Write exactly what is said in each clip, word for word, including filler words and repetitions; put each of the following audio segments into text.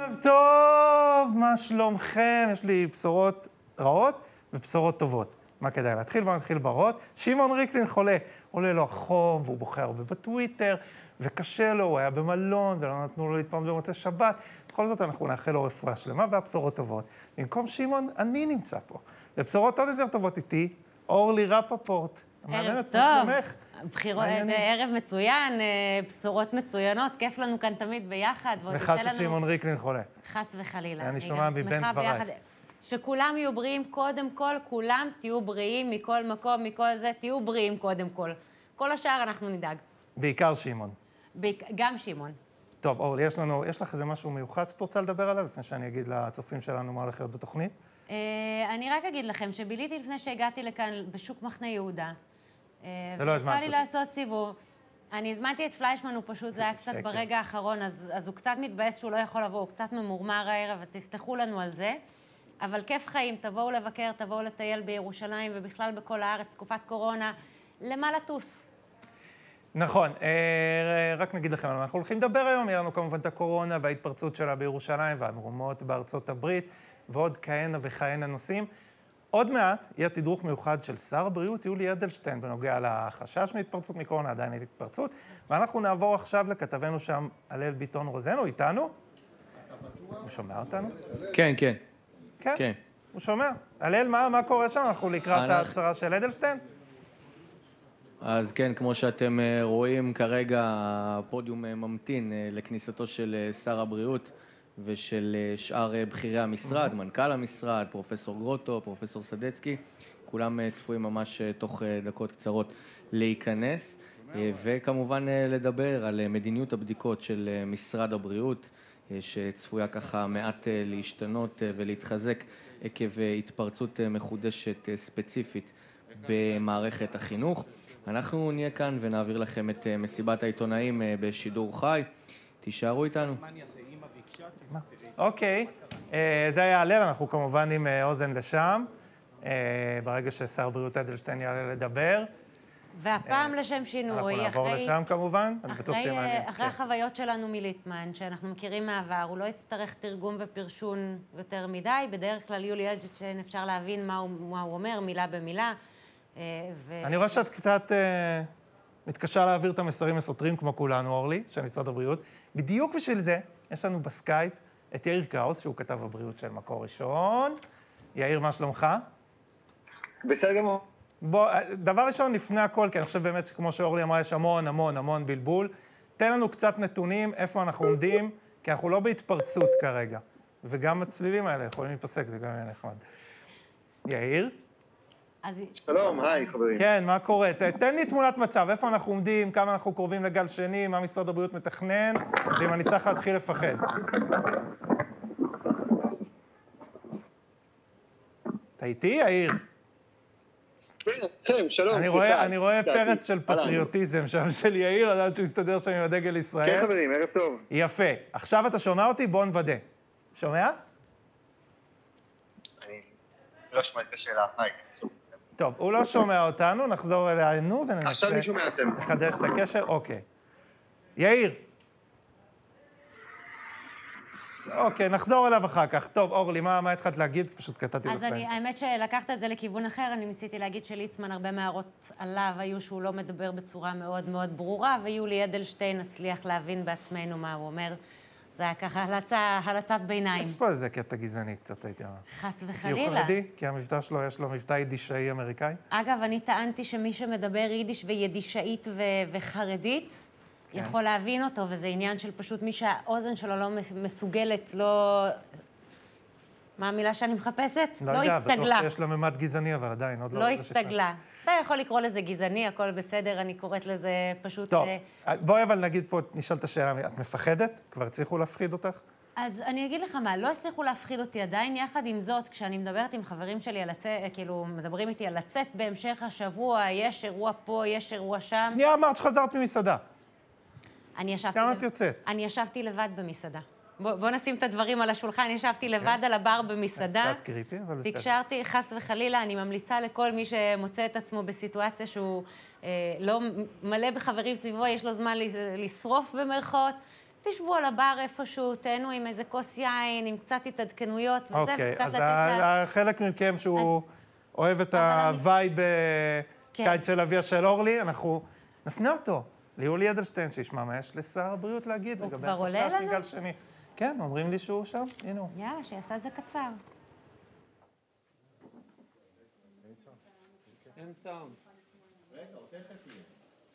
ערב טוב, מה שלומכם? יש לי בשורות רעות ובשורות טובות. מה כדאי להתחיל? בואו נתחיל ברעות. שמעון ריקלין חולה, עולה לו החום והוא בוכה הרבה בטוויטר, וקשה לו, הוא היה במלון ולא נתנו לו להתפעם במוצאי שבת. בכל זאת אנחנו נאחל לו רפואה שלמה והבשורות טובות. במקום שמעון, אני נמצא פה. ובשורות עוד יותר טובות איתי, אורלי רפפורט. ערב טוב, בחירות, ערב מצוין, בשורות מצוינות, כיף לנו כאן תמיד ביחד. שמחה ששמעון ריקלין חולה. חס וחלילה. אני שומע מבין דברייך. שכולם יהיו בריאים קודם כל, כולם תהיו בריאים מכל מקום, מכל זה, תהיו בריאים קודם כל. כל השאר אנחנו נדאג. בעיקר שמעון. גם שמעון. טוב, אורלי, יש לנו, יש לך איזה משהו מיוחד שאת רוצה לדבר עליו, לפני שאני אגיד לצופים שלנו מה הולך להיות בתוכנית? אני רק אגיד לכם שביליתי לפני שהגעתי לכאן בשוק מחנה יהודה. ולא הזמנת אותי. לי לעשות סיבוב. אני הזמנתי את פליישמן, הוא פשוט, זה היה קצת ברגע האחרון, אז, אז הוא קצת מתבאס שהוא לא יכול לבוא, הוא קצת ממורמר הערב, ותסלחו לנו על זה. אבל כיף חיים, תבואו לבקר, תבואו לטייל בירושלים, ובכלל בכל הארץ, תקופת קורונה, למה לטוס? נכון, רק נגיד לכם, אנחנו הולכים לדבר היום, יהיה לנו כמובן את הקורונה וההתפרצות שלה בירושלים, והמהומות בארצות הברית, ועוד כהנה וכהנה נושאים. עוד מעט יהיה תדרוך מיוחד של שר הבריאות יולי אדלשטיין בנוגע לחשש מהתפרצות מקורונה, עדיין אין התפרצות, ואנחנו נעבור עכשיו לכתבנו שם, הלל ביטון רוזנו, איתנו. הוא שומע אותנו? כן, כן. כן? כן. הוא שומע. הלל, מה, מה קורה שם? אנחנו לקראת ההצהרה של אדלשטיין? אז כן, כמו שאתם רואים, כרגע הפודיום ממתין לכניסתו של שר הבריאות ושל שאר בכירי המשרד, מנכ"ל המשרד, פרופסור גרוטו, פרופסור סדצקי, כולם צפויים ממש תוך דקות קצרות להיכנס, וכמובן לדבר על מדיניות הבדיקות של משרד הבריאות, שצפויה ככה מעט להשתנות ולהתחזק עקב התפרצות מחודשת ספציפית במערכת החינוך. אנחנו נהיה כאן ונעביר לכם את מסיבת העיתונאים בשידור חי. תישארו איתנו. אוקיי, זה היה הלל, אנחנו כמובן עם אוזן לשם, ברגע ששר בריאות אדלשטיין יעלה לדבר. והפעם לשם שינוי, אנחנו נעבור לשם כמובן, אני בטוח שיהיה מעניין. אחרי החוויות שלנו מליטמן, שאנחנו מכירים מהעבר, הוא לא יצטרך תרגום ופרשון יותר מדי, בדרך כלל יולי אדלשטיין אפשר להבין מה הוא אומר, מילה במילה. אני רואה שאת קצת מתקשה להעביר את המסרים הסותרים כמו כולנו, אורלי, של משרד הבריאות. בדיוק בשביל זה, יש לנו בסקייפ את יאיר קראוס, שהוא כתב הבריאות של מקור ראשון. יאיר, מה שלומך? בסדר גמור. בוא, דבר ראשון, לפני הכל, כי אני חושב באמת שכמו שאורלי אמרה, יש המון, המון, המון בלבול. תן לנו קצת נתונים, איפה אנחנו עומדים, כי אנחנו לא בהתפרצות כרגע. וגם הצלילים האלה יכולים להיפסק, זה גם יהיה נחמד. יאיר? שלום, היי חברים. כן, מה קורה? תן לי תמונת מצב, איפה אנחנו עומדים, כמה אנחנו קרובים לגל שני, מה משרד הבריאות מתכנן, ואם אני צריך להתחיל לפחד. אתה איתי, יאיר? כן, שלום. אני רואה פרץ של פטריוטיזם שם של יאיר, לדעת שהוא מסתדר שם עם הדגל ישראל. כן, חברים, ערב טוב. יפה. עכשיו אתה שומע אותי? בוא נוודא. שומע? אני לא שומע את השאלה, היי. טוב, הוא לא שומע אותנו, נחזור אלינו וננסה... עכשיו אני שומע אתם. לחדש את הקשר, אוקיי. יאיר. אוקיי, נחזור אליו אחר כך. טוב, אורלי, מה התחלת להגיד? פשוט קטעתי לך באמצע. אז האמת שלקחת את זה לכיוון אחר, אני ניסיתי להגיד שליצמן הרבה מהערות עליו היו שהוא לא מדבר בצורה מאוד מאוד ברורה, ויולי אדלשטיין הצליח להבין בעצמנו מה הוא אומר. זה היה ככה הלצת ביניים. יש פה איזה קטע גזעני קצת, הייתי אומר. חס וחלילה. כי הוא חרדי? כי המבטא שלו, יש לו מבטא יידישאי אמריקאי? אגב, אני טענתי שמי שמדבר יידיש ויידישאית וחרדית, יכול להבין אותו, וזה עניין של פשוט מי שהאוזן שלו לא מסוגלת, לא... מה המילה שאני מחפשת? לא יודע, בטוח שיש לו ממד גזעני, אבל עדיין, עוד לא... לא הסתגלה. אתה יכול לקרוא לזה גזעני, הכל בסדר, אני קוראת לזה פשוט... טוב, בואי אבל נגיד פה, נשאל את השאלה, את מפחדת? כבר הצליחו להפחיד אותך? אז אני אגיד לך מה, לא הצליחו להפחיד אותי עדיין, יחד עם זאת, כשאני מדברת עם חברים שלי על לצאת, כאילו, מדברים איתי על לצאת בהמשך השבוע, יש אירוע פה, יש אירוע שם. שנייה אמרת שחזרת ממסעדה. אני ישבתי... כמה את יוצאת? אני ישבתי לבד במסעדה. בוא, בוא נשים את הדברים על השולחן, ישבתי לבד על הבר במסעדה. קצת קריפי, אבל בסדר. תקשרתי, חס וחלילה, אני ממליצה לכל מי שמוצא את עצמו בסיטואציה שהוא אה, לא מלא בחברים סביבו, יש לו זמן לשרוף במרכאות, תשבו על הבר איפשהו, תהנו עם איזה כוס יין, עם קצת התעדכנויות, וזה, אוקיי, וקצת אז לתת לה... החלק מכם שהוא אוהב את הווייב קיץ של אביה של אורלי, אנחנו נפנה אותו ליולי אדלשטיין, שישמע מה יש לשר הבריאות להגיד לגבי החשש מגל שני. כן, אומרים לי שהוא שם, הנה הוא. יאללה, שיעשה את זה קצר. אין סאונד. רגע, עוד תכף יהיה.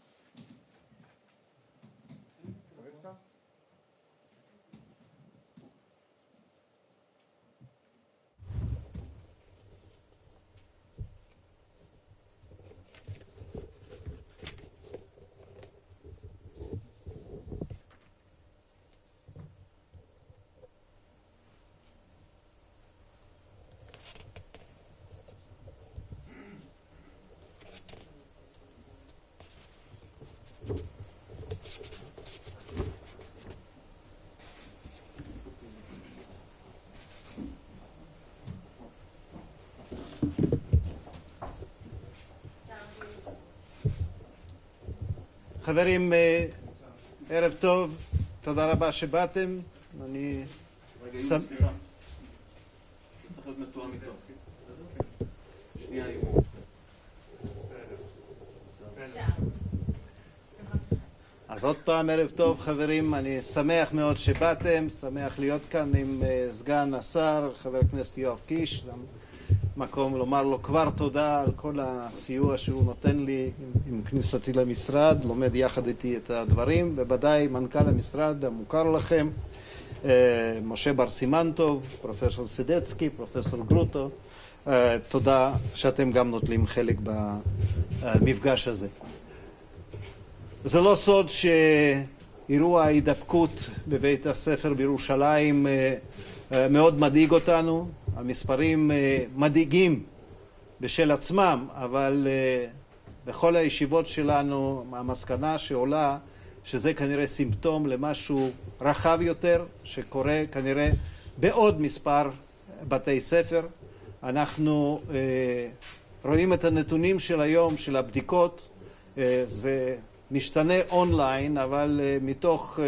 חברים, ערב טוב, תודה רבה שבאתם. אני... רגע, אימא ספירה. זה צריך להיות מתואם איתו. שנייה, אימא. אז עוד פעם, ערב טוב חברים, אני שמח מאוד שבאתם, שמח להיות כאן עם סגן השר, חבר הכנסת יואב קיש. זה מקום לומר לו כבר תודה על כל הסיוע שהוא נותן לי עם, עם כניסתי למשרד, לומד יחד איתי את הדברים, ובוודאי מנכ"ל המשרד המוכר לכם, משה בר סימנטוב, פרופסור סדצקי, פרופסור גרוטו, תודה שאתם גם נוטלים חלק במפגש הזה. זה לא סוד שאירוע ההידבקות בבית הספר בירושלים מאוד מדאיג אותנו. המספרים מדאיגים בשל עצמם, אבל בכל הישיבות שלנו המסקנה שעולה שזה כנראה סימפטום למשהו רחב יותר שקורה כנראה בעוד מספר בתי ספר. אנחנו רואים את הנתונים של היום של הבדיקות, זה משתנה אונליין, אבל מתוך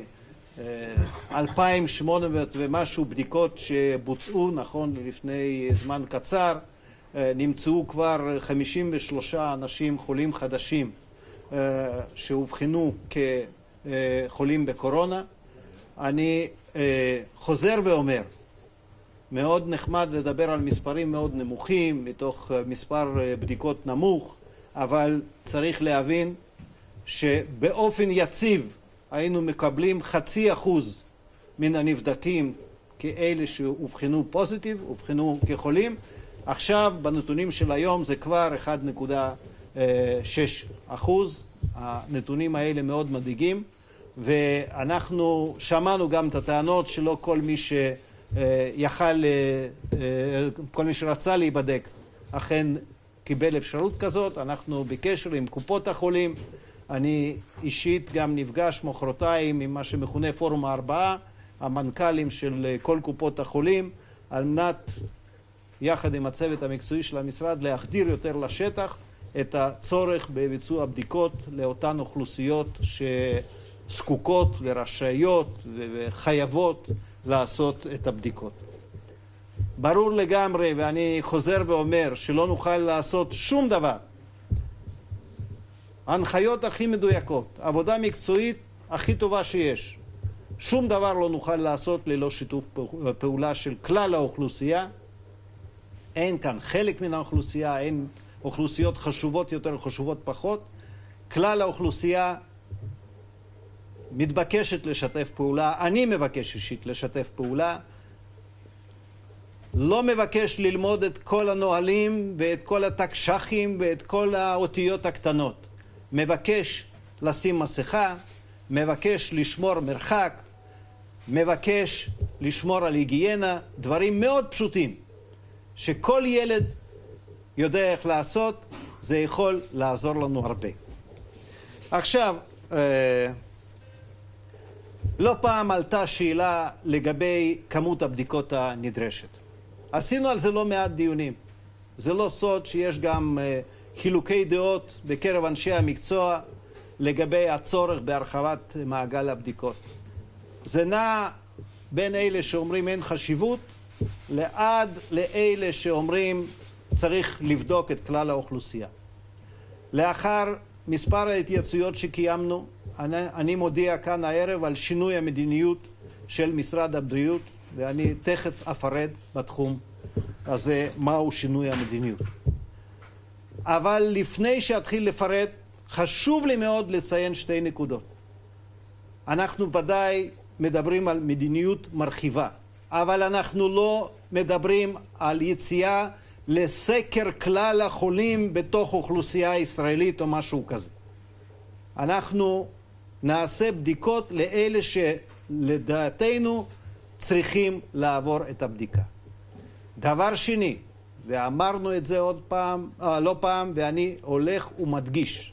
אלפיים ושמונה מאות ומשהו בדיקות שבוצעו נכון לפני זמן קצר, נמצאו כבר חמישים ושלושה אנשים חולים חדשים שהובחנו כחולים בקורונה. אני חוזר ואומר, מאוד נחמד לדבר על מספרים מאוד נמוכים מתוך מספר בדיקות נמוך, אבל צריך להבין שבאופן יציב היינו מקבלים חצי אחוז מן הנבדקים כאלה שהובחנו פוזיטיב, הובחנו כחולים. עכשיו בנתונים של היום זה כבר אחד נקודה שש אחוז. הנתונים האלה מאוד מדאיגים, ואנחנו שמענו גם את הטענות שלא כל מי שיכל, כל מי שרצה להיבדק אכן קיבל אפשרות כזאת. אנחנו בקשר עם קופות החולים. אני אישית גם נפגש מחרתיים עם מה שמכונה פורום הארבעה, המנכ"לים של כל קופות החולים, על מנת יחד עם הצוות המקצועי של המשרד להחדיר יותר לשטח את הצורך בביצוע בדיקות לאותן אוכלוסיות שזקוקות ורשאיות וחייבות לעשות את הבדיקות. ברור לגמרי, ואני חוזר ואומר, שלא נוכל לעשות שום דבר. ההנחיות הכי מדויקות, עבודה מקצועית הכי טובה שיש. שום דבר לא נוכל לעשות ללא שיתוף פעולה של כלל האוכלוסייה. אין כאן חלק מן האוכלוסייה, אין אוכלוסיות חשובות יותר, חשובות פחות. כלל האוכלוסייה מתבקשת לשתף פעולה, אני מבקש אישית לשתף פעולה. לא מבקש ללמוד את כל הנהלים ואת כל התקש"חים ואת כל האותיות הקטנות. מבקש לשים מסכה, מבקש לשמור מרחק, מבקש לשמור על היגיינה, דברים מאוד פשוטים שכל ילד יודע איך לעשות, זה יכול לעזור לנו הרבה. עכשיו, לא פעם עלתה שאלה לגבי כמות הבדיקות הנדרשת. עשינו על זה לא מעט דיונים. זה לא סוד שיש גם חילוקי דעות בקרב אנשי המקצוע לגבי הצורך בהרחבת מעגל הבדיקות. זה נע בין אלה שאומרים אין חשיבות, לעד לאלה שאומרים צריך לבדוק את כלל האוכלוסייה. לאחר מספר ההתייעצויות שקיימנו, אני, אני מודיע כאן הערב על שינוי המדיניות של משרד הבריאות, ואני תכף אפרט בתחום הזה מהו שינוי המדיניות. אבל לפני שאתחיל לפרט, חשוב לי מאוד לציין שתי נקודות. אנחנו ודאי מדברים על מדיניות מרחיבה, אבל אנחנו לא מדברים על יציאה לסקר כלל החולים בתוך אוכלוסייה ישראלית או משהו כזה. אנחנו נעשה בדיקות לאלה שלדעתנו צריכים לעבור את הבדיקה. דבר שני, ואמרנו את זה עוד פעם, אה, לא פעם, ואני הולך ומדגיש,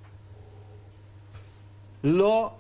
לא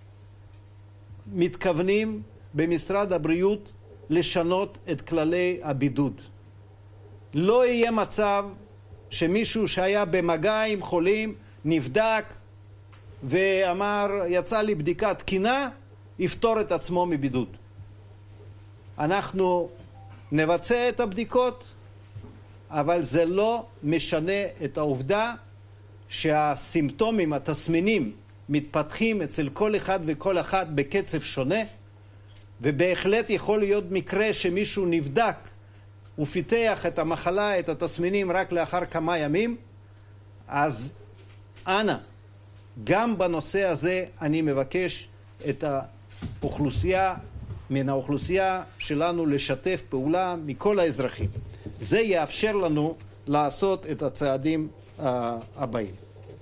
מתכוונים במשרד הבריאות לשנות את כללי הבידוד. לא יהיה מצב שמישהו שהיה במגע עם חולים נבדק ואמר יצא לי בדיקה תקינה, יפתור את עצמו מבידוד. אנחנו נבצע את הבדיקות, אבל זה לא משנה את העובדה שהסימפטומים, התסמינים, מתפתחים אצל כל אחד וכל אחת בקצב שונה, ובהחלט יכול להיות מקרה שמישהו נבדק ופיתח את המחלה, את התסמינים רק לאחר כמה ימים. אז אנא, גם בנושא הזה אני מבקש את האוכלוסייה, מן האוכלוסייה שלנו לשתף פעולה מכל האזרחים. זה יאפשר לנו לעשות את הצעדים uh, הבאים.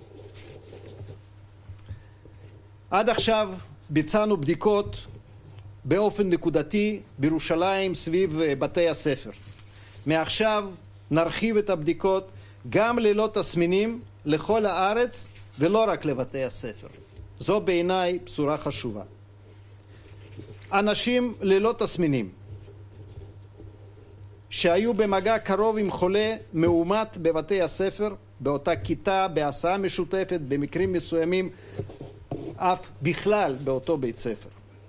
עד עכשיו ביצענו בדיקות באופן נקודתי בירושלים סביב בתי הספר. מעכשיו נרחיב את הבדיקות גם ללא תסמינים לכל הארץ ולא רק לבתי הספר. זו בעיניי בשורה חשובה. אנשים ללא תסמינים שהיו במגע קרוב עם חולה מאומת בבתי הספר, באותה כיתה, בהסעה משותפת, במקרים מסוימים אף בכלל באותו בית ספר.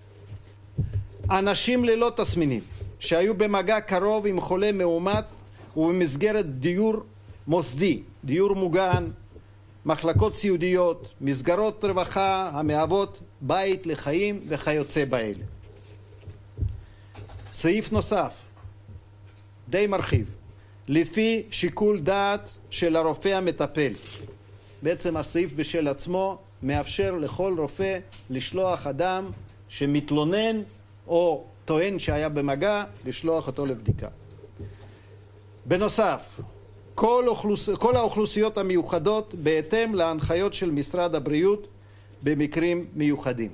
אנשים ללא תסמינים שהיו במגע קרוב עם חולה מאומת ובמסגרת דיור מוסדי, דיור מוגן, מחלקות סיעודיות, מסגרות רווחה המהוות בית לחיים וכיוצא באלה. סעיף נוסף, די מרחיב, לפי שיקול דעת של הרופא המטפל. בעצם הסעיף בשל עצמו מאפשר לכל רופא לשלוח אדם שמתלונן או טוען שהיה במגע, לשלוח אותו לבדיקה. בנוסף, כל, אוכלוס... כל האוכלוסיות המיוחדות בהתאם להנחיות של משרד הבריאות במקרים מיוחדים.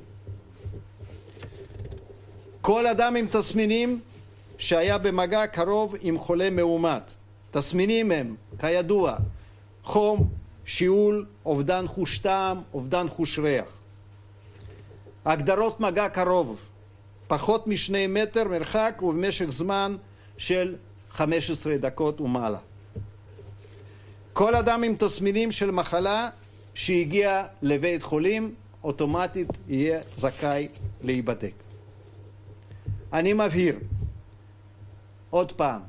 כל אדם עם תסמינים שהיה במגע קרוב עם חולה מאומת. תסמינים הם, כידוע, חום, שיעול, אובדן חוש טעם, אובדן חוש ריח. הגדרות מגע קרוב, פחות משני מטר מרחק ובמשך זמן של חמש עשרה דקות ומעלה. כל אדם עם תסמינים של מחלה שהגיע לבית חולים אוטומטית יהיה זכאי להיבדק. אני מבהיר עוד פעם,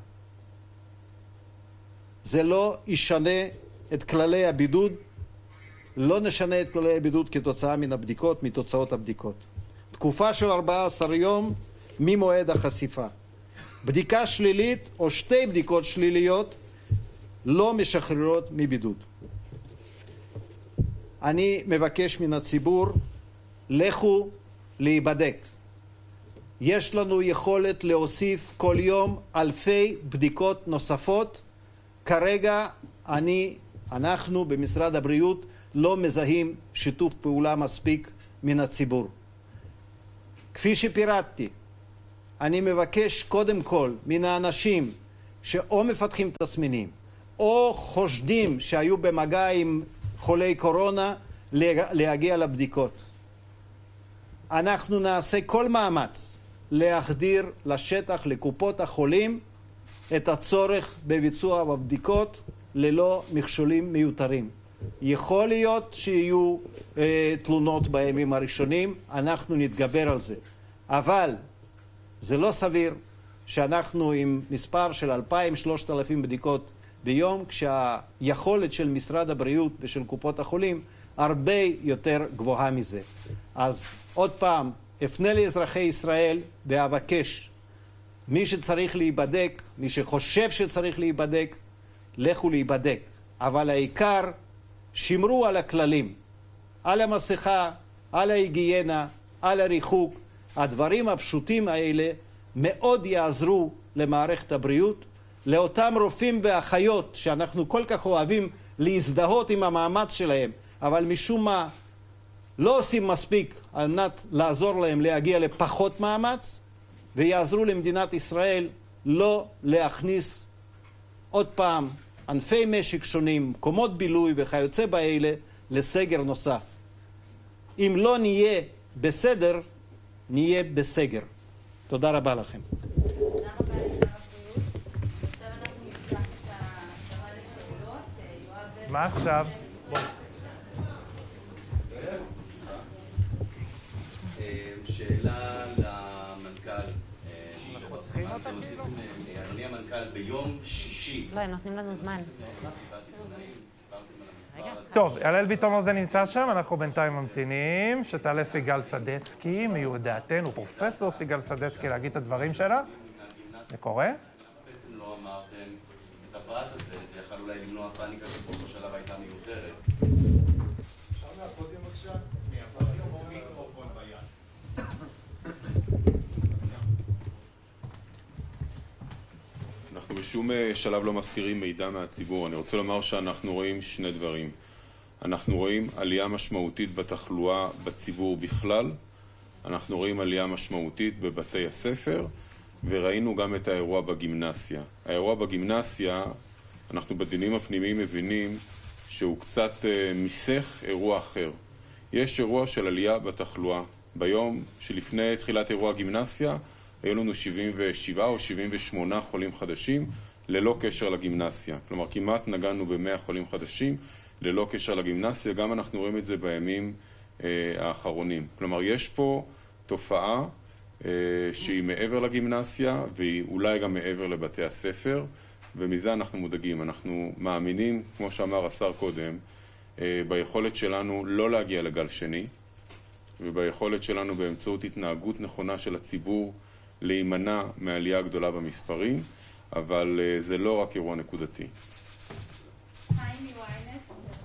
זה לא ישנה את כללי הבידוד, לא נשנה את כללי הבידוד כתוצאה מן הבדיקות, מתוצאות הבדיקות. תקופה של ארבעה עשר יום ממועד החשיפה. בדיקה שלילית או שתי בדיקות שליליות לא משחררות מבידוד. אני מבקש מן הציבור, לכו להיבדק. יש לנו יכולת להוסיף כל יום אלפי בדיקות נוספות. כרגע אני, אנחנו במשרד הבריאות לא מזהים שיתוף פעולה מספיק מן הציבור. כפי שפירטתי, אני מבקש קודם כל מן האנשים שאו מפתחים תסמינים או חושדים שהיו במגע עם חולי קורונה להגיע לבדיקות. אנחנו נעשה כל מאמץ להחדיר לשטח, לקופות החולים, את הצורך בביצוע הבדיקות ללא מכשולים מיותרים. יכול להיות שיהיו אה, תלונות בימים הראשונים, אנחנו נתגבר על זה. אבל זה לא סביר שאנחנו עם מספר של אלפיים שלושת אלפים בדיקות ביום, כשהיכולת של משרד הבריאות ושל קופות החולים הרבה יותר גבוהה מזה. אז עוד פעם, אפנה לאזרחי ישראל ואבקש, מי שצריך להיבדק, מי שחושב שצריך להיבדק, לכו להיבדק. אבל העיקר, שמרו על הכללים, על המסכה, על ההיגיינה, על הריחוק. הדברים הפשוטים האלה מאוד יעזרו למערכת הבריאות, לאותם רופאים ואחיות שאנחנו כל כך אוהבים להזדהות עם המאמץ שלהם, אבל משום מה לא עושים מספיק על מנת לעזור להם להגיע לפחות מאמץ, ויעזרו למדינת ישראל לא להכניס עוד פעם ענפי משק שונים, מקומות בילוי וכיוצא באלה לסגר נוסף. אם לא נהיה בסדר, נהיה בסגר. תודה רבה לכם. מה עכשיו? שאלה למנכ"ל. אדוני המנכ"ל, ביום שישי... לא, הם נותנים לנו זמן. טוב, הלל ביטון זה נמצא שם, אנחנו בינתיים ממתינים, שתעלה סיגל סדצקי, מיודעתנו, פרופסור סיגל סדצקי, להגיד את הדברים שלה. זה קורה? בעצם לא אמרתם את הפרט הזה, זה יכול אולי למנוע פאניקה שפה בשלב הייתה מיותרת. אפשר מהפודיום בבקשה? מהפודיום או מיקרופון ביד? אנחנו בשום שלב לא מסתירים מידע מהציבור. אני רוצה לומר שאנחנו רואים שני דברים. אנחנו רואים עלייה משמעותית בתחלואה בציבור בכלל, אנחנו רואים עלייה משמעותית בבתי הספר, וראינו גם את האירוע בגימנסיה. האירוע בגימנסיה, אנחנו בדינים הפנימיים מבינים שהוא קצת מסך אירוע אחר. יש אירוע של עלייה בתחלואה. ביום שלפני תחילת אירוע גימנסיה, היו לנו שבעים ושבעה או שבעים ושמונה חולים חדשים ללא קשר לגימנסיה. כלומר, כמעט נגענו ב-מאה חולים חדשים ללא קשר לגימנסיה. גם אנחנו רואים את זה בימים אה, האחרונים. כלומר, יש פה תופעה אה, שהיא מעבר לגימנסיה, והיא אולי גם מעבר לבתי הספר, ומזה אנחנו מודאגים. אנחנו מאמינים, כמו שאמר השר קודם, אה, ביכולת שלנו לא להגיע לגל שני, וביכולת שלנו באמצעות התנהגות נכונה של הציבור להימנע מעלייה גדולה במספרים, אבל uh, זה לא רק אירוע נקודתי. חיים מוויינט,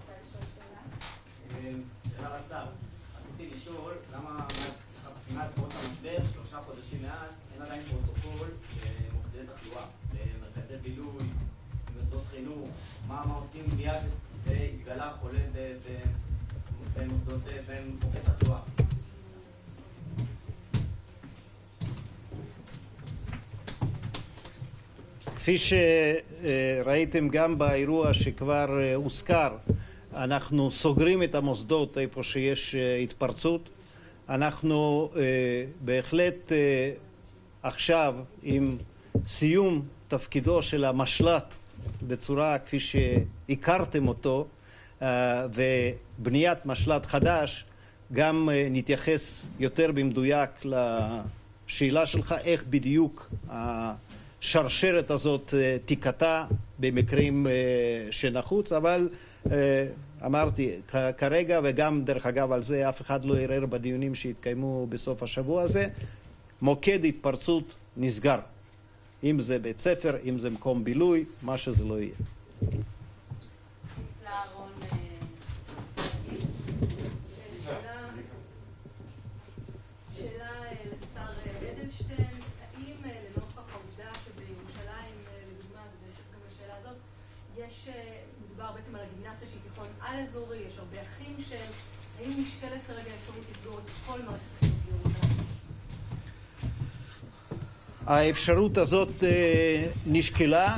שאלה לשר, רציתי לשאול למה מבחינת פרוץ המשבר, שלושה חודשים מאז, אין עדיין פרוטוקול למוקדי תחלואה, למרכזי בילוי, במוסדות חינוך, מה עושים מיד והתגלה חולה במוסדות, במוקדי תחלואה. כפי שראיתם גם באירוע שכבר הוזכר, אנחנו סוגרים את המוסדות איפה שיש התפרצות. אנחנו בהחלט עכשיו עם סיום תפקידו של המשל"ט בצורה כפי שהכרתם אותו, ובניית משל"ט חדש, גם נתייחס יותר במדויק לשאלה שלך איך בדיוק השרשרת הזאת תיקטע במקרים שנחוץ, אבל אמרתי כרגע, וגם דרך אגב על זה אף אחד לא ערער בדיונים שהתקיימו בסוף השבוע הזה, מוקד התפרצות נסגר, אם זה בית ספר, אם זה מקום בילוי, מה שזה לא יהיה. אזורי, יש הרבה אחים של, האם נשקלת כרגע אפשרות לסגור את כל מערכת החינוך בירושלים? האפשרות הזאת נשקלה,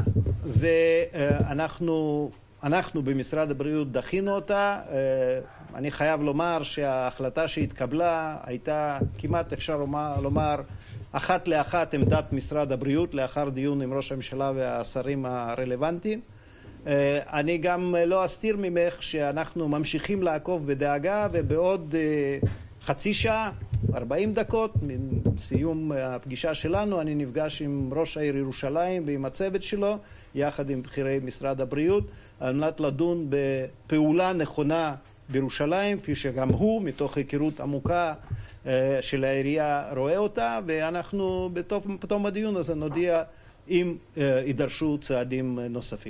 ואנחנו אנחנו במשרד הבריאות דחינו אותה. אני חייב לומר שההחלטה שהתקבלה הייתה כמעט, אפשר לומר, אחת לאחת עמדת משרד הבריאות לאחר דיון עם ראש הממשלה והשרים הרלוונטיים. אני גם לא אסתיר ממך שאנחנו ממשיכים לעקוב בדאגה, ובעוד חצי שעה ארבעים דקות, מסיום הפגישה שלנו, אני נפגש עם ראש העיר ירושלים ועם הצוות שלו, יחד עם בכירי משרד הבריאות, על מנת לדון בפעולה נכונה בירושלים, כפי שגם הוא, מתוך היכרות עמוקה של העירייה, רואה אותה, ואנחנו בתום הדיון הזה נודיע אם יידרשו צעדים נוספים.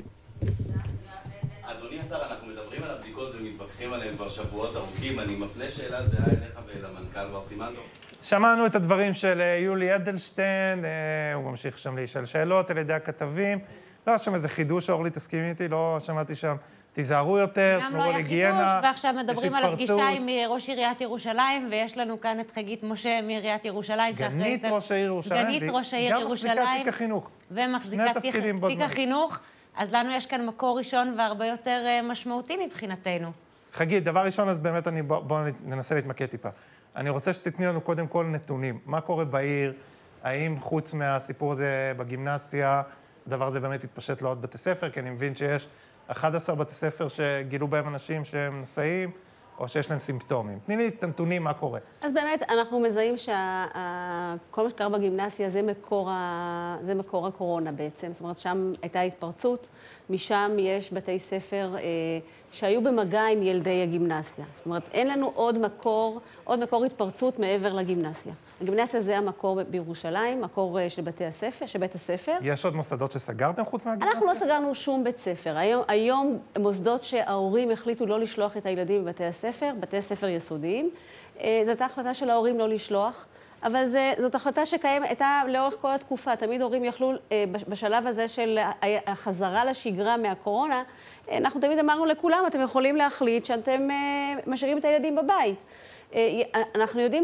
אדוני השר, אנחנו מדברים על הבדיקות ומתווכחים עליהן כבר שבועות ארוכים. אני מפנה שאלה זהה אליך ולמנכ"ל בר סימן טוב. שמענו את הדברים של יולי אדלשטיין, הוא ממשיך שם להישאל שאלות על ידי הכתבים. לא היה שם איזה חידוש, אורלי, תסכימי איתי, לא שמעתי שם, תיזהרו יותר, גם לא היה חידוש, ועכשיו מדברים על הפגישה עם ראש עיריית ירושלים, ויש לנו כאן את חגית משה מעיריית ירושלים. סגנית ראש העיר ירושלים. סגנית ראש העיר ירושלים. גם מחזיקת תיק החינוך. ומחזיקת תיק החינוך. אז לנו יש כאן מקור ראשון והרבה יותר משמעותי מבחינתנו. חגית, דבר ראשון, אז באמת אני, בוא, בוא ננסה להתמקד טיפה. אני רוצה שתתני לנו קודם כל נתונים. מה קורה בעיר? האם חוץ מהסיפור הזה בגימנסיה, הדבר הזה באמת התפשט לעוד בתי ספר? כי אני מבין שיש אחד עשר בתי ספר שגילו בהם אנשים שהם נשאים, או שיש להם סימפטומים. תני לי את הנתונים, מה קורה. אז באמת, אנחנו מזהים שכל מה שקרה בגימנסיה זה מקור, ה... זה מקור הקורונה בעצם. זאת אומרת, שם הייתה התפרצות, משם יש בתי ספר אה, שהיו במגע עם ילדי הגימנסיה. זאת אומרת, אין לנו עוד מקור, עוד מקור התפרצות מעבר לגימנסיה. הגימנסיה זה המקור בירושלים, מקור של בתי הספר, של בית הספר. יש עוד מוסדות שסגרתם חוץ מהגימנסיה? אנחנו לא סגרנו שום בית ספר. היום, היום מוסדות שההורים החליטו לא לשלוח את הילדים בבתי הספר, בתי ספר יסודיים. זאת החלטה של ההורים לא לשלוח, אבל זה, זאת החלטה שקיימת, הייתה לאורך כל התקופה. תמיד הורים יכלו, בשלב הזה של החזרה לשגרה מהקורונה, אנחנו תמיד אמרנו לכולם, אתם יכולים להחליט שאתם משאירים את הילדים בבית. אנחנו יודעים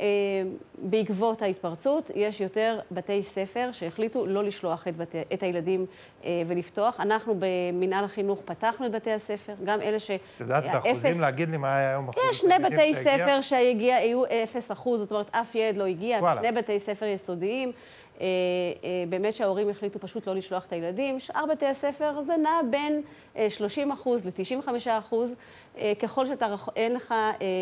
שבעקבות ההתפרצות יש יותר בתי ספר שהחליטו לא לשלוח את, בתי, את הילדים ולפתוח. אנחנו במנהל החינוך פתחנו את בתי הספר, גם אלה ש... את יודעת באחוזים להגיד לי מה היה היום אחוז? יש שני בתי ספר שהגיע, היו אפס אחוז, זאת אומרת אף ילד לא הגיע, שני בתי ספר יסודיים. באמת שההורים החליטו פשוט לא לשלוח את הילדים. שאר בתי הספר זה נע בין שלושים אחוז ל-תשעים וחמישה אחוז. ככל שאין לך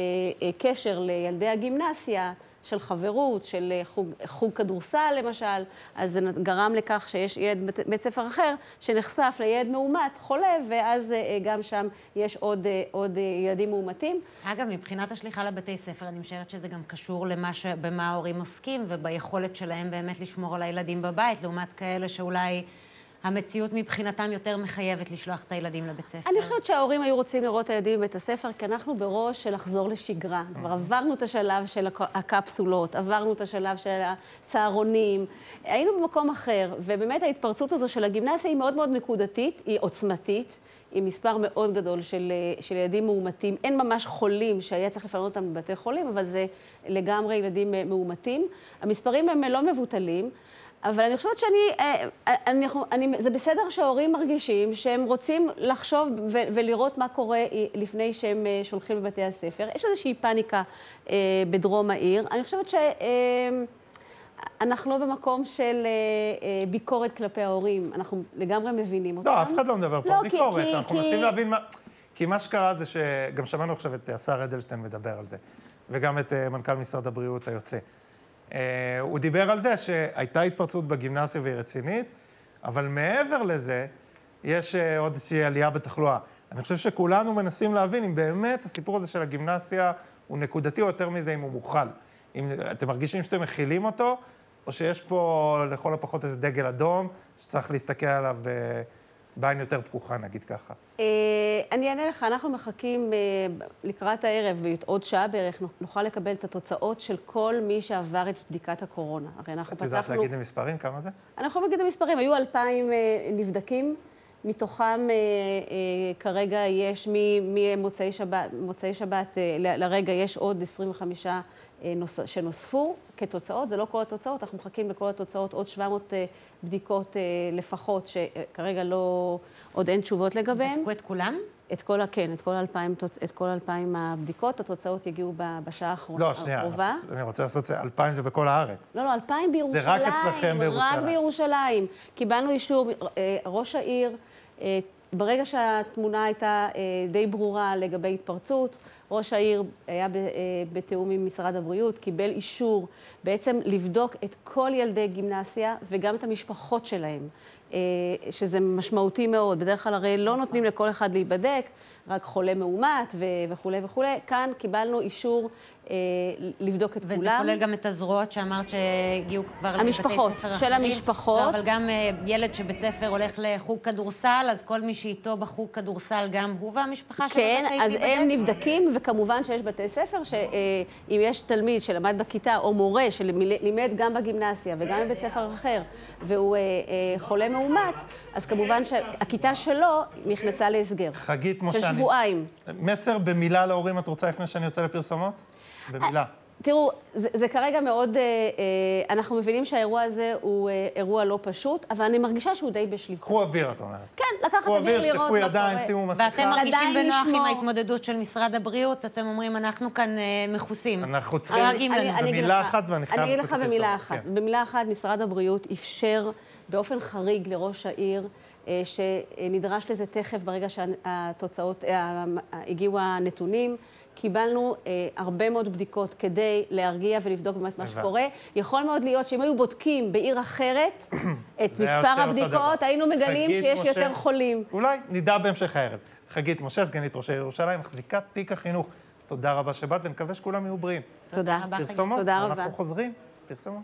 קשר לילדי הגימנסיה, של חברות, של חוג, חוג כדורסל למשל, אז זה גרם לכך שיש ילד בית ספר אחר שנחשף לילד מאומת, חולה, ואז גם שם יש עוד, עוד ילדים מאומתים. אגב, מבחינת השליחה לבתי ספר, אני משערת שזה גם קשור למה ש... במה ההורים עוסקים, וביכולת שלהם באמת לשמור על הילדים בבית, לעומת כאלה שאולי המציאות מבחינתם יותר מחייבת לשלוח את הילדים לבית ספר. אני חושבת שההורים היו רוצים לראות את הילדים בבית הספר, כי אנחנו בראש של לחזור לשגרה. כבר עברנו את השלב של הקפסולות, עברנו את השלב של הצהרונים, היינו במקום אחר, ובאמת ההתפרצות הזו של הגימנסיה היא מאוד מאוד נקודתית, היא עוצמתית, עם מספר מאוד גדול של, של ילדים מאומתים. אין ממש חולים שהיה צריך לפנות אותם בבתי חולים, אבל זה לגמרי ילדים מאומתים. המספרים הם לא מבוטלים, אבל אני חושבת שאני, אני, אני, זה בסדר שההורים מרגישים שהם רוצים לחשוב ו, ולראות מה קורה לפני שהם שולחים לבתי הספר. יש איזושהי פאניקה אה, בדרום העיר. אני חושבת שאנחנו אה, לא במקום של אה, ביקורת כלפי ההורים. אנחנו לגמרי מבינים אותם. לא, אף אחד לא מדבר פה על לא, ביקורת. כי, אנחנו כי... מנסים להבין מה... כי מה שקרה זה שגם שמענו עכשיו את השר אדלשטיין מדבר על זה, וגם את uh, מנכ"ל משרד הבריאות היוצא. Uh, הוא דיבר על זה שהייתה התפרצות בגימנסיה והיא רצינית, אבל מעבר לזה, יש uh, עוד איזושהי עלייה בתחלואה. אני חושב שכולנו מנסים להבין אם באמת הסיפור הזה של הגימנסיה הוא נקודתי או יותר מזה אם הוא מוכל. אם אתם מרגישים שאתם מכילים אותו, או שיש פה לכל הפחות איזה דגל אדום, שצריך להסתכל עליו בעין יותר פקוחה, נגיד ככה. אני אענה לך, אנחנו מחכים לקראת הערב, עוד שעה בערך, נוכל לקבל את התוצאות של כל מי שעבר את בדיקת הקורונה. הרי אנחנו פתחנו... את יודעת להגיד למספרים? כמה זה? אנחנו יכולים להגיד למספרים. היו אלפיים נבדקים, מתוכם כרגע יש ממוצאי שבת, מוצאי שבת לרגע יש עוד עשרים וחמישה שנוספו כתוצאות. זה לא כל התוצאות, אנחנו מחכים לכל התוצאות, עוד שבע מאות בדיקות לפחות, שכרגע לא, עוד אין תשובות לגביהן. בדקו את כולם? את כל, כן, את כל אלפיים, את כל אלפיים הבדיקות, התוצאות יגיעו בשעה האחרונה. לא, שנייה, אני רוצה לעשות זה, אלפיים זה בכל הארץ. לא, לא, אלפיים בירושלים. זה רק אצלכם בירושלים. רק בירושלים. קיבלנו אישור, ראש העיר, ברגע שהתמונה הייתה די ברורה לגבי התפרצות, ראש העיר היה בתיאום עם משרד הבריאות, קיבל אישור בעצם לבדוק את כל ילדי גימנסיה וגם את המשפחות שלהם, שזה משמעותי מאוד. בדרך כלל הרי לא נותנים לכל אחד להיבדק, רק חולה מאומת וכו' וכו'. כאן קיבלנו אישור אה, לבדוק את וזה כולם. וזה כולל גם את הזרועות שאמרת שהגיעו כבר לבתי ספר אחרים. המשפחות, של המשפחות. לא, אבל גם אה, ילד שבית ספר הולך לחוג כדורסל, אז כל מי שאיתו בחוג כדורסל, גם הוא והמשפחה שלו כן, זכאית אז להיבדק? הם נבדקים, וכמובן שיש בתי ספר שאם יש תלמיד שלמד בכיתה, או מורה שלימד גם בגימנסיה וגם בבית ספר אחר, והוא אה, אה, חולה מאומת, אז כמובן שהכיתה שלו נכנסה להסגר. חגית של מושני. שבועיים. מסר במילה להורים, את רוצה לפני שאני יוצא לפרסומות? במילה. תראו, זה, זה כרגע מאוד, אה, אה, אנחנו מבינים שהאירוע הזה הוא אה, אירוע לא פשוט, אבל אני מרגישה שהוא די בשליטה. קחו אוויר, את אומרת. כן, לקחת אוויר, לראות מה קורה. שטפו ידיים, שימו מסכה. ואתם מרגישים בנוח לשמור. עם ההתמודדות של משרד הבריאות, אתם אומרים, אנחנו כאן אה, מכוסים. אנחנו צריכים, דואגים לנו. אני אגיד במילה לך- אחת, ואני חייב אני אגיד לצאת לך במילה לפרסומות, אחת. כן. במילה אחת, משרד הבריאות אפשר באופן חריג לראש העיר, אה, שנדרש לזה תכף ברגע שהתוצאות, אה, הגיעו הנתונים. קיבלנו אה, הרבה מאוד בדיקות כדי להרגיע ולבדוק באמת מה שקורה. יכול מאוד להיות שאם היו בודקים בעיר אחרת את זה היה מספר עושה אותו דבר. הבדיקות, היינו מגלים חגית שיש משה- יותר חולים. אולי נדע בהמשך הערב. חגית משה, סגנית ראש העיר ירושלים, מחזיקת תיק החינוך. תודה רבה שבאת, ונקווה שכולם יהיו בריאים. תודה. רבה, חגית. פרסומות, תודה רבה. אנחנו חוזרים. פרסומות.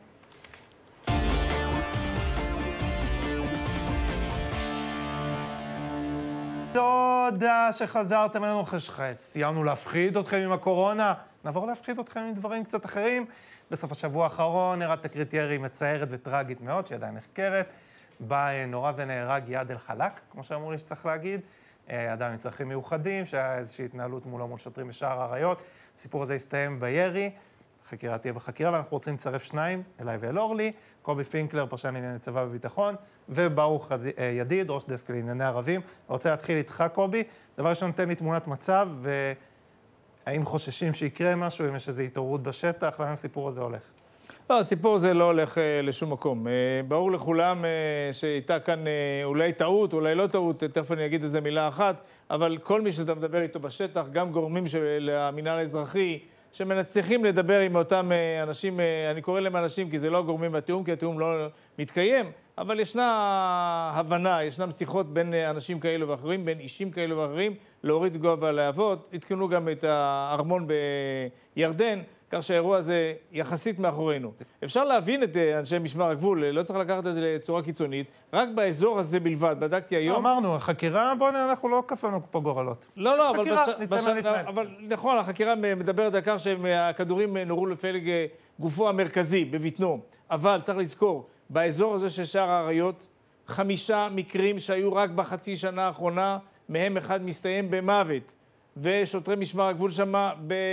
תודה שחזרתם אלינו אחרי שסיימנו להפחיד אתכם עם הקורונה. נעבור להפחיד אתכם עם דברים קצת אחרים. בסוף השבוע האחרון נראית תקרית ירי מצערת וטרגית מאוד, שעדיין נחקרת, בה נורא ונהרג יעד אל-חלק, כמו שאמרו לי שצריך להגיד, אדם עם צרכים מיוחדים, שהיה איזושהי התנהלות מולו מול שוטרים בשער האריות. הסיפור הזה הסתיים בירי, חקירה תהיה בחקירה, ואנחנו רוצים לצרף שניים, אליי ואל אורלי, קובי פינקלר, פרשן לענייני צבא וביטחון, וברוך ידיד, ראש דסק לענייני ערבים. אני רוצה להתחיל איתך, קובי. דבר ראשון, תן לי תמונת מצב, והאם חוששים שיקרה משהו, אם יש איזו התעוררות בשטח, לאן הסיפור הזה הולך? לא, הסיפור הזה לא הולך אה, לשום מקום. אה, ברור לכולם אה, שהייתה כאן אה, אולי טעות, אולי לא טעות, תכף אני אגיד איזה מילה אחת, אבל כל מי שאתה מדבר איתו בשטח, גם גורמים של המינהל האזרחי, שמנצליחים לדבר עם אותם אה, אנשים, אה, אני קורא להם אנשים כי זה לא גורמים בתיאום, כי התיאום לא מתקיים, אבל ישנה הבנה, ישנם שיחות בין אנשים כאלו ואחרים, בין אישים כאלו ואחרים, להוריד גובה להבות. התקנו גם את הארמון בירדן, כך שהאירוע הזה יחסית מאחורינו. אפשר להבין את אנשי משמר הגבול, לא צריך לקחת את זה לצורה קיצונית, רק באזור הזה בלבד, בדקתי היום. אמרנו, החקירה, בואו אנחנו לא כפנו פה גורלות. לא, לא, אבל, חקירה, בש... ניתן בש... לה להתנהל. אבל נכון, החקירה מדברת על כך שהכדורים נורו לפלג גופו המרכזי בבטנו, אבל צריך לזכור, באזור הזה של שער האריות, חמישה מקרים שהיו רק בחצי שנה האחרונה, מהם אחד מסתיים במוות, ושוטרי משמר הגבול שם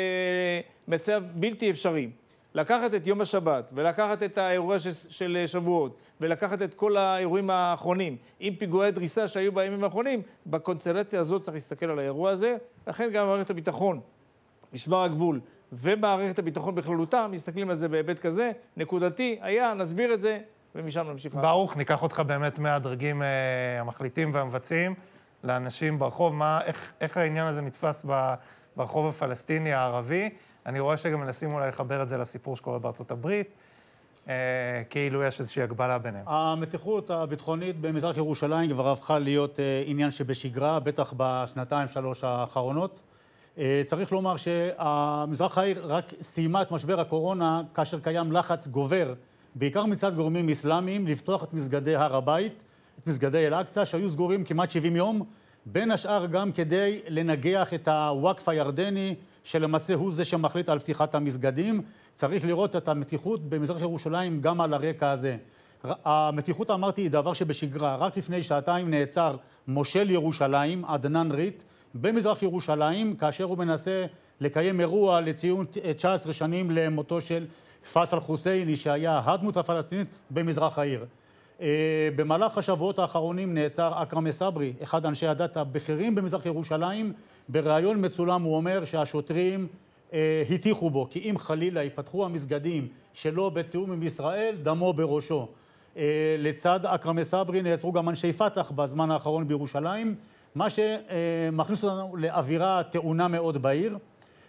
במצב בלתי אפשרי. לקחת את יום השבת, ולקחת את האירוע של שבועות, ולקחת את כל האירועים האחרונים, עם פיגועי דריסה שהיו בימים האחרונים, בקונסטלציה הזאת צריך להסתכל על האירוע הזה, לכן גם מערכת הביטחון, משמר הגבול, ומערכת הביטחון בכללותה, מסתכלים על זה בהיבט כזה, נקודתי, היה, נסביר את זה, ומשם נמשיך. ברוך, ניקח אותך באמת מהדרגים אה, המחליטים והמבצעים, לאנשים ברחוב, מה, איך, איך העניין הזה נתפס ברחוב הפלסטיני הערבי. אני רואה שגם מנסים אולי לחבר את זה לסיפור שקורה בארצות הברית, אה, כאילו יש איזושהי הגבלה ביניהם. המתיחות הביטחונית במזרח ירושלים כבר הפכה להיות אה, עניין שבשגרה, בטח בשנתיים שלוש האחרונות. אה, צריך לומר שהמזרח העיר רק סיימה את משבר הקורונה כאשר קיים לחץ גובר, בעיקר מצד גורמים אסלאמיים, לפתוח את מסגדי הר הבית, את מסגדי אל-אקצא, שהיו סגורים כמעט שבעים יום, בין השאר גם כדי לנגח את הוואקף הירדני, שלמעשה הוא זה שמחליט על פתיחת המסגדים. צריך לראות את המתיחות במזרח ירושלים גם על הרקע הזה. המתיחות, אמרתי, היא דבר שבשגרה. רק לפני שעתיים נעצר מושל ירושלים, עדנאן ריט, במזרח ירושלים, כאשר הוא מנסה לקיים אירוע לציון תשע עשרה שנים למותו של פסל חוסייני, שהיה הדמות הפלסטינית במזרח העיר. במהלך השבועות האחרונים נעצר אכרם סברי, אחד אנשי הדת הבכירים במזרח ירושלים. בריאיון מצולם הוא אומר שהשוטרים הטיחו בו, כי אם חלילה ייפתחו המסגדים שלא בתיאום עם ישראל, דמו בראשו. לצד אכרם סברי נעצרו גם אנשי פתח בזמן האחרון בירושלים, מה שמכניס אותנו לאווירה טעונה מאוד בעיר.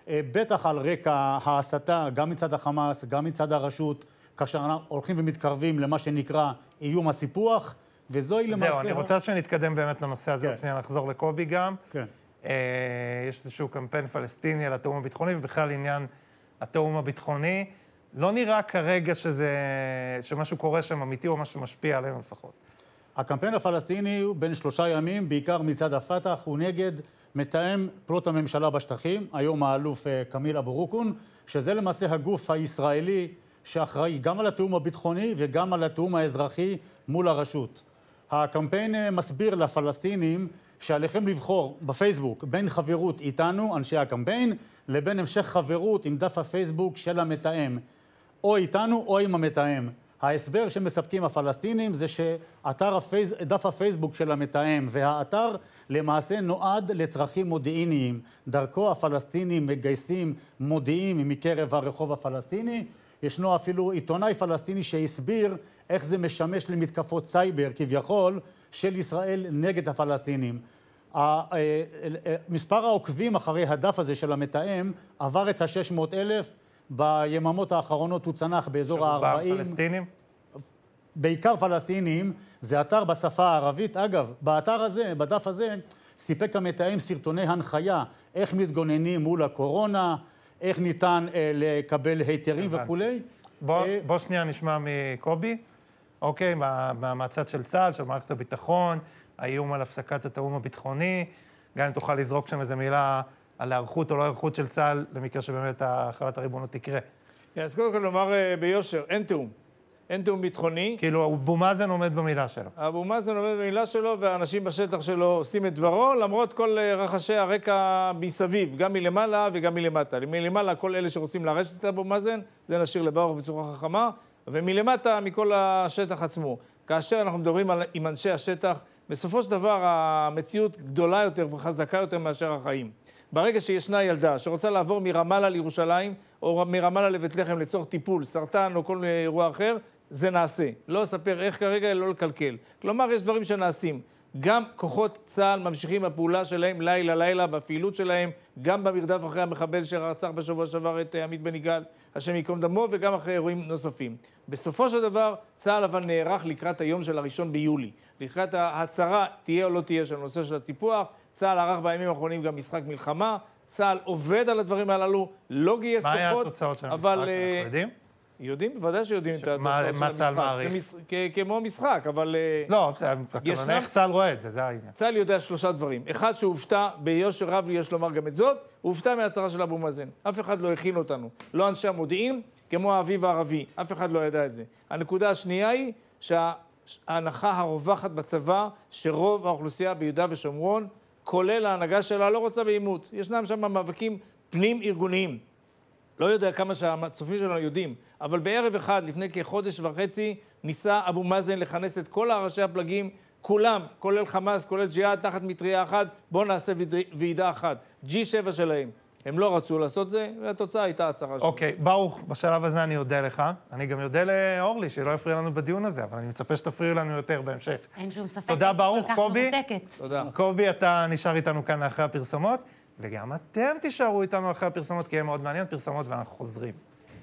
בטח על רקע ההסתה, גם מצד החמאס, גם מצד הרשות, כאשר אנחנו הולכים ומתקרבים למה שנקרא איום הסיפוח, וזוהי למעשה... זהו, אני רוצה שנתקדם באמת לנושא הזה, עוד שנייה נחזור לקובי גם. כן. יש איזשהו קמפיין פלסטיני על התאום הביטחוני, ובכלל עניין התאום הביטחוני. לא נראה כרגע שזה, שמשהו קורה שם אמיתי, או משהו משפיע עליהם לפחות. הקמפיין הפלסטיני הוא בין שלושה ימים, בעיקר מצד הפתח, הוא נגד מתאם פעולות הממשלה בשטחים, היום האלוף כמיל אבו רוקון, שזה למעשה הגוף הישראלי שאחראי גם על התאום הביטחוני וגם על התאום האזרחי מול הרשות. הקמפיין מסביר לפלסטינים שעליכם לבחור בפייסבוק בין חברות איתנו, אנשי הקמפיין, לבין המשך חברות עם דף הפייסבוק של המתאם, או איתנו או עם המתאם. ההסבר שמספקים הפלסטינים זה שאתר הפייס, דף הפייסבוק של המתאם והאתר למעשה נועד לצרכים מודיעיניים. דרכו הפלסטינים מגייסים מודיעין מקרב הרחוב הפלסטיני. ישנו אפילו עיתונאי פלסטיני שהסביר איך זה משמש למתקפות סייבר כביכול של ישראל נגד הפלסטינים. מספר העוקבים אחרי הדף הזה של המתאם עבר את ה-שש מאות אלף, ביממות האחרונות הוא צנח באזור ה-ארבעים. שרובם פלסטינים? בעיקר פלסטינים, זה אתר בשפה הערבית. אגב, באתר הזה, בדף הזה, סיפק המתאם סרטוני הנחיה, איך מתגוננים מול הקורונה, איך ניתן אה, לקבל היתרים וכולי. בוא, אה... בוא שנייה נשמע מקובי, אוקיי, מה, מה, מהצד של צה"ל, של מערכת הביטחון, האיום על הפסקת התאום הביטחוני, גם אם תוכל לזרוק שם איזו מילה על הערכות או לא הערכות של צה"ל, למקרה שבאמת החלת הריבונות תקרה. אז קודם כל לומר ביושר, אין תאום. אין תאום ביטחוני. כאילו, אבו מאזן עומד במילה שלו. אבו מאזן עומד במילה שלו, והאנשים בשטח שלו עושים את דברו, למרות כל רחשי הרקע מסביב, גם מלמעלה וגם מלמטה. מלמעלה, כל אלה שרוצים להרשת את אבו מאזן, זה נשאיר לברוך בצורה חכמה, ומלמטה, מכל השטח עצמו. כאשר אנחנו מדברים על, עם אנשי השטח, בסופו של דבר המציאות גדולה יותר וחזקה יותר מאשר החיים. ברגע שישנה ילדה שרוצה לעבור מרמאללה לירושלים, או מרמאללה לבית לחם לצורך טיפול, סרטן או כל אירוע אחר, זה נעשה. לא אספר איך כרגע, לא לקלקל. כלומר, יש דברים שנעשים. גם כוחות צה"ל ממשיכים בפעולה שלהם לילה לילה, בפעילות שלהם, גם במרדף אחרי המחבל שרצח בשבוע שעבר את עמית בן יגאל, השם ייקום דמו, וגם אחרי אירועים נוספים. בסופו של דבר, צה"ל אבל נערך לקראת היום של הראשון ביולי. לקראת ההצהרה, תהיה או לא תהיה של הנושא של הציפוח, צה"ל ערך בימים האחרונים גם משחק מלחמה, צה"ל עובד על הדברים הללו, לא גייס כוחות, מה היה התוצאות של המשחק? אנחנו יודעים? יודעים? בוודאי שיודעים את התוצאות של המשחק. מה צה"ל מעריך? זה כמו משחק, אבל... לא, הכוונה איך צה"ל רואה את זה, זה העניין. צה"ל יודע שלושה דברים. אחד, שהוא הופתע, ביושר רב יש לומר גם את זאת, הוא הופתע מההצהרה של אבו מאזן. אף אחד לא הכין אותנו. לא אנשי המודיעין, כמו האביב הערבי. אף אחד לא ידע את זה. הנקודה השנייה היא שההנחה הרווחת בצבא, שרוב האוכלוסייה ביהודה ושומרון, כולל ההנהגה שלה, לא רוצה בעימות. ישנם שם מאבקים פנים ארגוניים. לא יודע כמה שהצופים שלנו יודעים, אבל בערב אחד, לפני כחודש וחצי, ניסה אבו מאזן לכנס את כל הראשי הפלגים, כולם, כולל חמאס, כולל ג'יהאד, תחת מטריה אחת, בואו נעשה ועידה אחת. ג'י שבע שלהם. הם לא רצו לעשות זה, והתוצאה הייתה הצהרה שלהם. אוקיי, ברוך, בשלב הזה אני יודע לך. אני גם יודע לאורלי, שלא יפריע לנו בדיון הזה, אבל אני מצפה שתפריעו לנו יותר בהמשך. אין שום ספק. תודה, ברוך, קובי. תודה. קובי, אתה נשאר איתנו כאן אחרי הפרסומות, וגם אתם תישארו איתנו אחרי הפרסומות, כי יהיה מאוד מעניין, פרסומות ואנחנו חוזרים.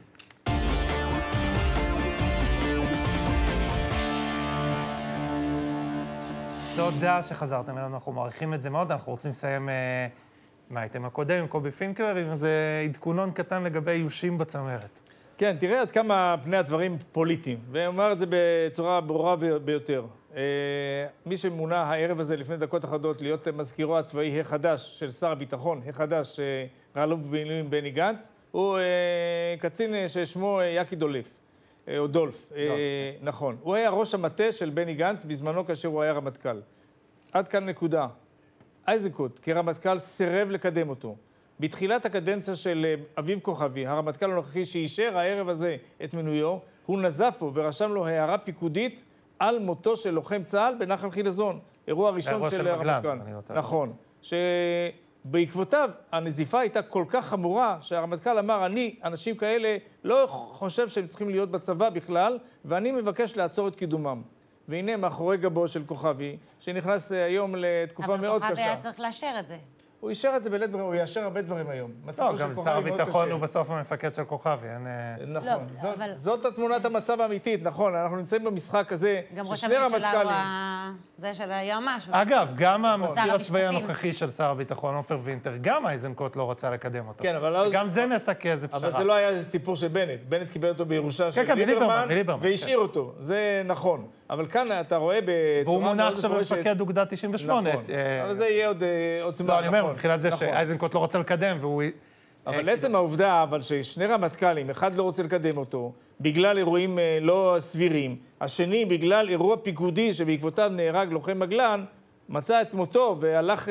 תודה שחזרתם אלינו, אנחנו מעריכים את זה מאוד, אנחנו רוצים לסיים מהאייטם הקודם עם קובי פינקלר, עם איזה עדכונון קטן לגבי איושים בצמרת. כן, תראה עד כמה פני הדברים פוליטיים, ואומר את זה בצורה ברורה ביותר. מי שמונה הערב הזה לפני דקות אחדות להיות מזכירו הצבאי החדש של שר הביטחון, החדש רב-אלוף במילואים בני גנץ, הוא קצין ששמו יקי דולף, או דולף, נכון. הוא היה ראש המטה של בני גנץ בזמנו כאשר הוא היה רמטכ"ל. עד כאן נקודה. איזנקוט, כרמטכ"ל, סירב לקדם אותו. בתחילת הקדנציה של אביב כוכבי, הרמטכ"ל הנוכחי שאישר הערב הזה את מינויו, הוא נזף פה ורשם לו הערה פיקודית על מותו של לוחם צה"ל בנחל חילזון, אירוע ראשון של הרמטכ"ל. נכון. שבעקבותיו הנזיפה הייתה כל כך חמורה, שהרמטכ"ל אמר, אני, אנשים כאלה, לא חושב שהם צריכים להיות בצבא בכלל, ואני מבקש לעצור את קידומם. והנה מאחורי גבו של כוכבי, שנכנס היום לתקופה מאוד קשה. אבל כוכבי היה צריך לאשר את זה. הוא אישר את זה בלית ברירה, הוא יאשר הרבה דברים היום. לא, גם שר הביטחון הוא בסוף המפקד של כוכבי, אין... נכון, זאת התמונת המצב האמיתית, נכון, אנחנו נמצאים במשחק הזה, ששני רמטכ"לים... גם ראש הממשלה הוא זה של היועמ"ש. אגב, גם המזכיר הצבאי הנוכחי של שר הביטחון, עופר וינטר, גם איזנקוט לא רצה לקדם אותו. כן, אבל... גם זה נסע כאיזה פשרה. אבל זה לא היה סיפור של בנט. בנט קיבל אותו בירושה של ליברמן, והשאיר אותו. זה נכון. אבל כאן אתה רואה בצורה... והוא מונה עכשיו למפקד אוגדה תשעים ושמונה. נכון. אבל זה יהיה עוד צבא. לא, אני אומר, מבחינת זה שאיזנקוט לא רצה לקדם, והוא... אבל עצם העובדה, אבל ששני רמטכ"לים, אחד לא רוצה לקדם אותו, בגלל אירועים לא סבירים, השני בגלל אירוע פיקודי שבעקבותיו נהרג לוחם מגלן, מצא את מותו והלך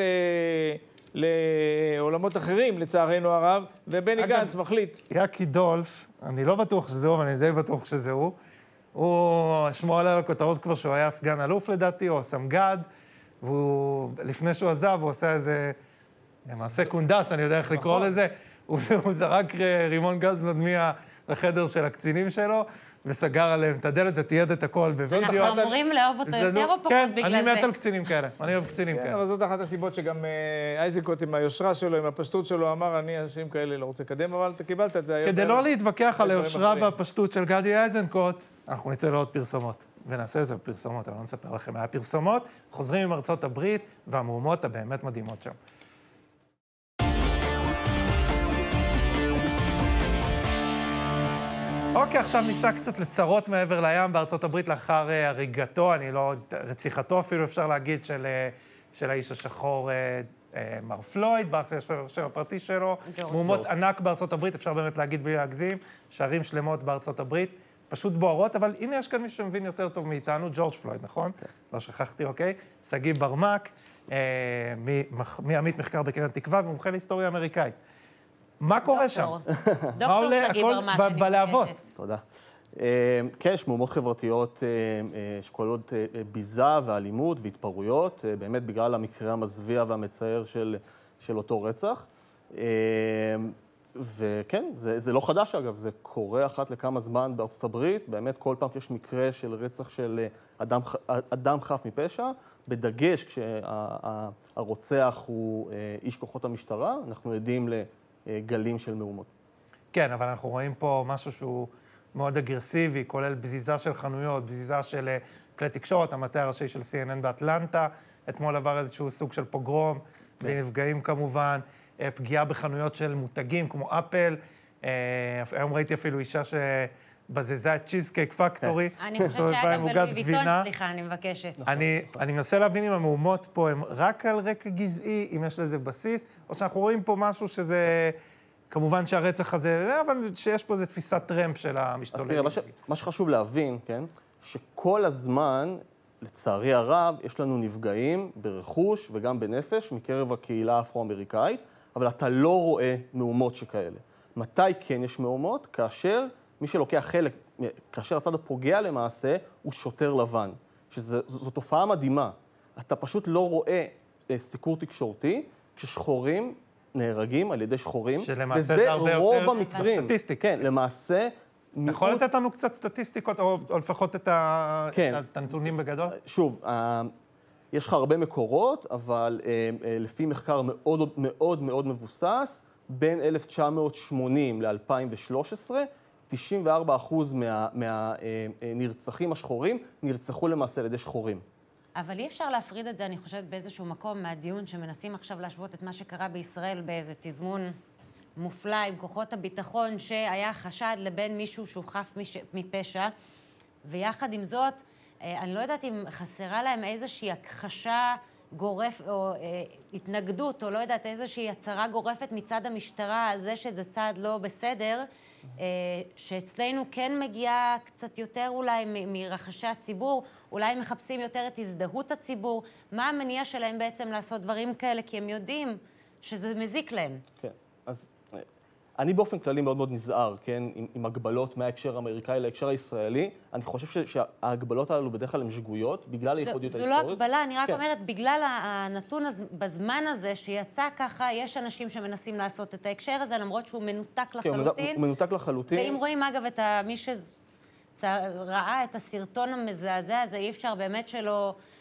לעולמות אחרים, לצערנו הרב, ובני גנץ מחליט. יקי דולף, אני לא בטוח שזה הוא, אבל אני די בטוח שזה הוא. הוא שמו עלה לכותרות כבר שהוא היה סגן אלוף לדעתי, או סמג"ד, ולפני שהוא עזב הוא עושה איזה מעשה קונדס, אני יודע איך לקרוא לזה, הוא זרק רימון גז מדמיע לחדר של הקצינים שלו, וסגר עליהם את הדלת ותיעד את הכל בווידאו. אנחנו אמורים לאהוב אותו יותר או פחות בגלל זה? כן, אני מת על קצינים כאלה, אני אוהב קצינים כאלה. אבל זאת אחת הסיבות שגם איזנקוט עם היושרה שלו, עם הפשטות שלו, אמר, אני אנשים כאלה לא רוצה לקדם, אבל אתה קיבלת את זה. כדי לא להתווכח על היושרה והפשטות של גדי איזנקוט, אנחנו נצא לעוד פרסומות, ונעשה איזה פרסומות, אבל לא נספר לכם מה הפרסומות, חוזרים עם ארצות הברית, והמהומות הבאמת מדהימות שם. אוקיי, עכשיו ניסה קצת לצרות מעבר לים בארצות הברית לאחר הריגתו, אני לא, רציחתו אפילו אפשר להגיד, של, של האיש השחור מר פלויד, בשם הפרטי שלו. מהומות ענק בארצות הברית, אפשר באמת להגיד בלי להגזים, שערים שלמות בארצות הברית, פשוט בוערות, אבל הנה יש כאן מישהו שמבין יותר טוב מאיתנו, ג'ורג' פלויד, נכון? לא שכחתי, אוקיי? סגי ברמק, מעמית מחקר בקרן תקווה ומומחה להיסטוריה אמריקאית. מה קורה שם? דוקטור סגי ברמק, אני בלהבות. תודה. כן, יש מהומות חברתיות שכוללות ביזה ואלימות והתפרעויות, באמת בגלל המקרה המזוויע והמצער של אותו רצח. וכן, זה לא חדש אגב, זה קורה אחת לכמה זמן בארצות הברית, באמת כל פעם שיש מקרה של רצח של אדם חף מפשע, בדגש כשהרוצח הוא איש כוחות המשטרה, אנחנו עדים לגלים של מהומות. כן, אבל אנחנו רואים פה משהו שהוא מאוד אגרסיבי, כולל בזיזה של חנויות, בזיזה של כלי תקשורת, המטה הראשי של סי אן אן באטלנטה, אתמול עבר איזשהו סוג של פוגרום, בלי נפגעים כמובן, פגיעה בחנויות של מותגים כמו אפל, היום ראיתי אפילו אישה שבזזה את צ'יזקייק פקטורי. אני חושבת שהיה גם בלואי ויטון, סליחה, אני מבקשת. אני מנסה להבין אם המהומות פה הם רק על רקע גזעי, אם יש לזה בסיס, או שאנחנו רואים פה משהו שזה, כמובן שהרצח הזה, אבל שיש פה איזו תפיסת טרמפ של המשתוללים. אז תראה, מה שחשוב להבין, כן, שכל הזמן, לצערי הרב, יש לנו נפגעים ברכוש וגם בנפש מקרב הקהילה האפרו-אמריקאית, אבל אתה לא רואה מהומות שכאלה. מתי כן יש מהומות? כאשר מי שלוקח חלק, כאשר הצד הפוגע למעשה, הוא שוטר לבן. שזו תופעה מדהימה. אתה פשוט לא רואה סיקור תקשורתי, כששחורים נהרגים על ידי שחורים, וזה רוב המקרים. סטטיסטיקה. כן, למעשה... אתה יכול לתת לנו קצת סטטיסטיקות, או לפחות את הנתונים בגדול? שוב, יש לך הרבה מקורות, אבל לפי מחקר מאוד מאוד מאוד מבוסס, בין אלף תשע מאות שמונים ל-אלפיים ושלוש עשרה, תשעים וארבעה אחוז מהנרצחים השחורים נרצחו למעשה על ידי שחורים. אבל אי אפשר להפריד את זה, אני חושבת, באיזשהו מקום מהדיון שמנסים עכשיו להשוות את מה שקרה בישראל באיזה תזמון מופלא עם כוחות הביטחון, שהיה חשד לבין מישהו שהוא חף מפשע, ויחד עם זאת, אני לא יודעת אם חסרה להם איזושהי הכחשה גורף, או אה, התנגדות, או לא יודעת, איזושהי הצהרה גורפת מצד המשטרה על זה שזה צעד לא בסדר, אה, שאצלנו כן מגיעה קצת יותר אולי מ- מרחשי הציבור, אולי מחפשים יותר את הזדהות הציבור. מה המניע שלהם בעצם לעשות דברים כאלה? כי הם יודעים שזה מזיק להם. כן, אז אני באופן כללי מאוד מאוד נזהר, כן, עם, עם הגבלות מההקשר האמריקאי להקשר הישראלי. אני חושב שההגבלות הללו בדרך כלל הן שגויות, בגלל הייחודיות ההיסטורית. זו לא הגבלה, אני רק כן. אומרת, בגלל הנתון הזה, בזמן הזה שיצא ככה, יש אנשים שמנסים לעשות את ההקשר הזה, למרות שהוא מנותק לחלוטין. כן, הוא מנותק לחלוטין. ואם רואים, אגב, את מי שראה את הסרטון המזעזע הזה, אי אפשר באמת שלא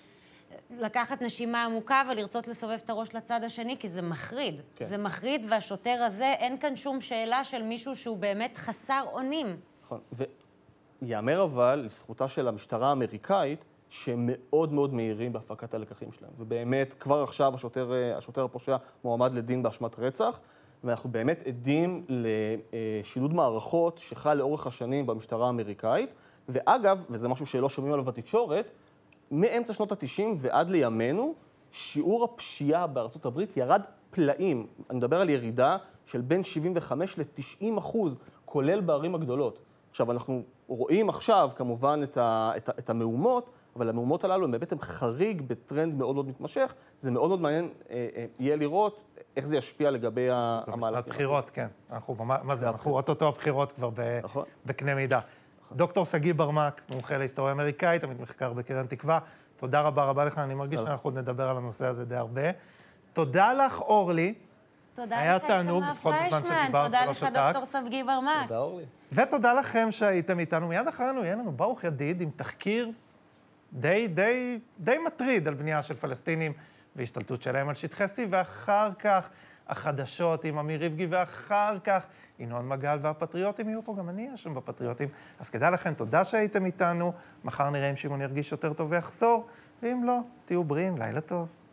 לקחת נשימה עמוקה ולרצות לסובב את הראש לצד השני, כי זה מחריד. כן. זה מחריד, והשוטר הזה, אין כאן שום שאלה של מישהו שהוא באמת חסר אונים. נכון, ויאמר אבל לזכותה של המשטרה האמריקאית, שהם מאוד מאוד מהירים בהפקת הלקחים שלהם. ובאמת, כבר עכשיו השוטר, השוטר הפושע מועמד לדין באשמת רצח, ואנחנו באמת עדים לשילוד מערכות שחל לאורך השנים במשטרה האמריקאית, ואגב, וזה משהו שלא שומעים עליו בתקשורת, מאמצע שנות ה-תשעים ועד לימינו, שיעור הפשיעה בארצות הברית ירד פלאים. אני מדבר על ירידה של בין שבעים וחמישה ל-תשעים אחוז, כולל בערים הגדולות. עכשיו, אנחנו רואים עכשיו, כמובן, את, ה, את, ה, את המהומות, אבל המהומות הללו הם באמת הם חריג בטרנד מאוד מאוד מתמשך. זה מאוד מאוד מעניין אה, אה, יהיה לראות איך זה ישפיע לגבי המהלכים. הבחירות, כן. אנחנו, מה, מה זה? אנחנו אוטוטו הבחירות כבר ב, נכון. בקנה מידה. דוקטור שגיא ברמק, מומחה להיסטוריה אמריקאית, עמית מחקר בקרן תקווה. תודה רבה רבה לך, אני מרגיש שאנחנו עוד נדבר על הנושא הזה די הרבה. תודה לך, אורלי. תודה לך, תמר פליישמן. תודה לך, דוקטור שגיא ברמק. תודה, אורלי. ותודה לכם שהייתם איתנו. מיד אחרינו יהיה לנו ברוך ידיד עם תחקיר די, די, די מטריד על בנייה של פלסטינים והשתלטות שלהם על שטחי C, ואחר כך החדשות עם אמיר ריבגי, ואחר כך ינון מגל והפטריוטים יהיו פה, גם אני אהיה שם בפטריוטים. אז כדאי לכם, תודה שהייתם איתנו. מחר נראה אם שמעון ירגיש יותר טוב ויחזור, ואם לא, תהיו בריאים, לילה טוב.